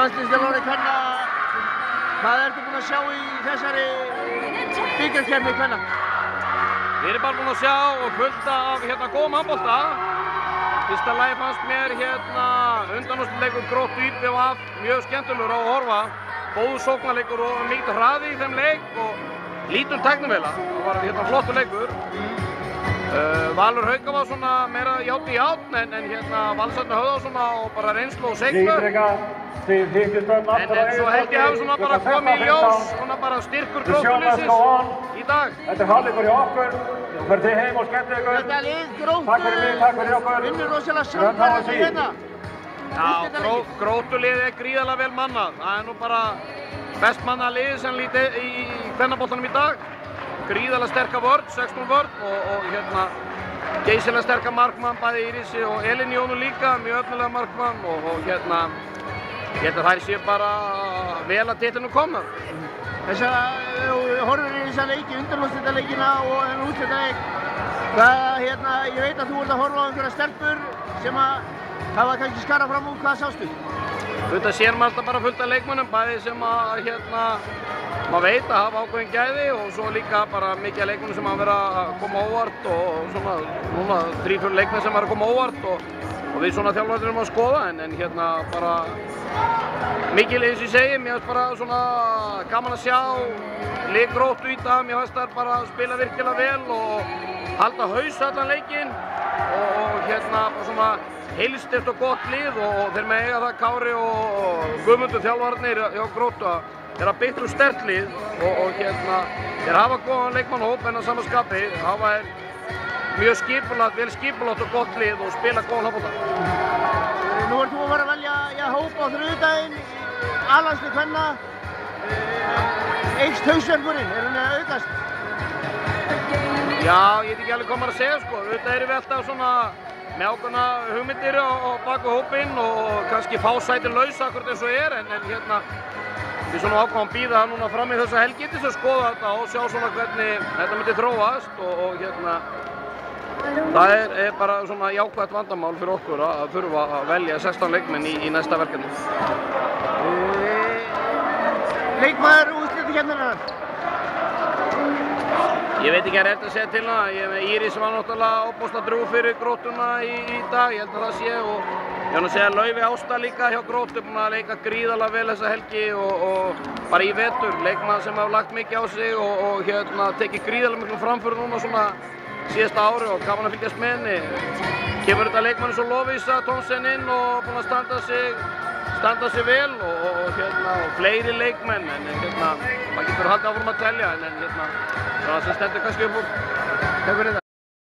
landsliðsþjálfari kvenna, hvað ertu búinn að sjá í þessari bikarkeppni kvenna? Við erum bara búin að sjá og fullt af góðum handbolta. Fyrsta lagi fannst mér undanúrslitaleikur Gróttu IBVF mjög skemmtilegur á að horfa. Góður sóknarleikur og mikið hraði í þeim leik og lítið tæknivéla. Það var flottur leikur. Valur Hauka var svona meira járn í járn en Valsarnir Höfða svona og bara reynslu og seiglu. En svo held ég hafi svona bara komið í ljós svona bara styrkur Gróttuliðsins í dag. Þetta er hálfleikur hjá okkur. Fyrir þið heim og skemmtu ykkur. Þetta lið Gróttu takk fyrir okkur. Vinnur rosalega samfærandi hérna. Já, Gróttuliðið er gríðarlega vel mannað. Það er nú bara best mannað liðið sem lítið í kvennaboltanum í dag. Gríðarlega sterka vörn, 16 vörn og geysilega sterka markmann, bæði Írisi og Elín Jónu líka, mjög öfnilega markmann og ég held að þær séu bara vel að titlinum komna. Horfir í þessa leiki, undanúrslitaleikina og þennan úrslitaleik. Ég veit að þú ert að horfa á einhverja stelpur sem hafa kannski skarað fram úr, hvað sástu? Þetta sér maður alltaf bara fullt af leikmönnum, bæði sem maður veit að hafa ákveðin gæði og svo líka bara mikið af leikmönnum sem hafa verið að koma óvart og svona núna 3-4 leikmenn sem hafa að koma óvart og við svona þjálfarnir erum að skoða en bara mikið eins og ég segi, mér finnst bara svona gaman að sjá lið Gróttu í dag, mér finnst þær bara spila virkilega vel og halda haus allan leikinn og bara svona heilsteypt og gott lið og þeir með eiga það Kári og Guðmundur þjálfarnir hjá Gróttu að byggja sterkt lið og þeir hafa góðan leikmannahóp en að sama skapi hafa mjög skipulagt, vel skipulagt og gott lið og spila góðan handbolta. Nú ert þú að fara að velja hóp á þriðjudaginn, A-landslið kvenna. Eykst hausverkurinn, hún að aukast? Já, ég veit ekki alveg hvað maður að segja sko. Auðvitað erum við alltaf svona með ákveðna hugmyndir á bak við hópinn og kannski fá sæti laus akkurat eins og en við svona ákváðum að bíða núna fram í þessa helgi til þess að skoða þetta og sjá svona hvernig þetta myndi þróast og það er bara svona jákvætt vandamál fyrir okkur að þurfa að velja 16 leikmenn í næsta verkefni. Leikmaður úrslitakeppninnar? Ég veit ekki að segja til hana. Íris var náttúrulega ofboðslega drjúg fyrir Gróttuna í dag, ég held að það sé og ég var að segja Laufi Ásta líka hjá Gróttu, búinn að leika gríðarlega vel þessa helgi og bara í vetur, leikmann sem hefur lagt mikið á sig og tekið gríðarlega miklu framföru núna svona síðasta ári og gaman að fylgjast með henni. Kemur þetta leikmann eins og Lovísa Thomsen inn og búinn að standa sig vel og fleiri leikmenn en maður getur haldið áfram að telja en svona sem stendur kannski upp úr. Takk fyrir þetta.